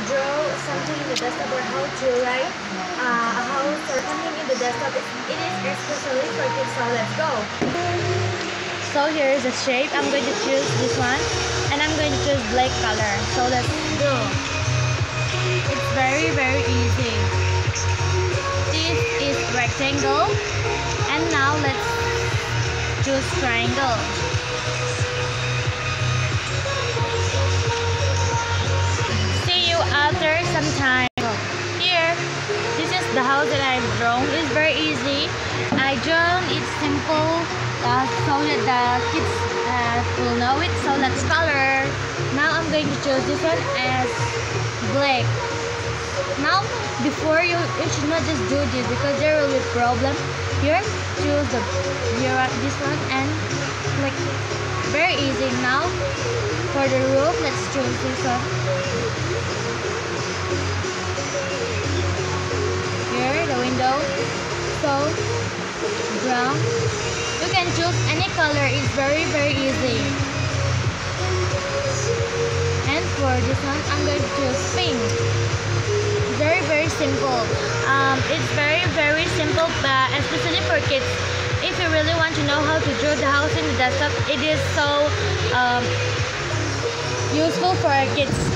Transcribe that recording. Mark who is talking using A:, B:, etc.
A: draw something in the desktop or how to write a house or something in the desktop, it is especially for kids. So let's go. So here is the shape. I'm going to choose this one and I'm going to choose black color. So let's go. It's very easy. This is rectangle and now let's choose triangle. See you after some time. Here, this is the house that I've drawn. It's very easy. I drawn it simple so that the kids will know it. So let's color. Now I'm going to choose this one as black. Now, before you should not just do this because there will be problem. Here, choose this one and click. Very easy. Now, for the roof, let's choose this one. Here, the window. So, brown. You can choose any color. It's very easy. And for this one, I'm going to choose pink. Very simple. It's very simple, especially for kids. If you really want to know how to draw the house in the desktop, it is so useful for kids.